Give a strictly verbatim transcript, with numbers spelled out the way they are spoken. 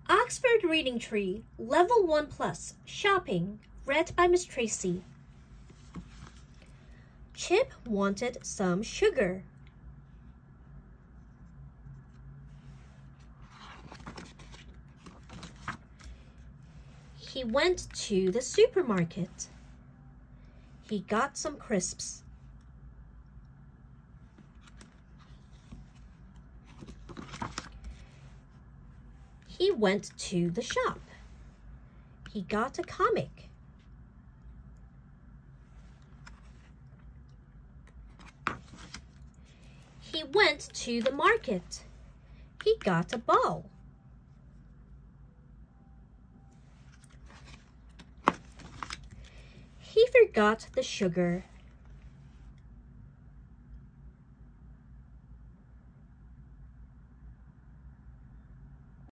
Oxford Reading Tree, Level one Plus, Shopping, read by Miss Tracy. Chip wanted some sugar. He went to the supermarket. He got some crisps. He went to the shop. He got a comic. He went to the market. He got a ball. He forgot the sugar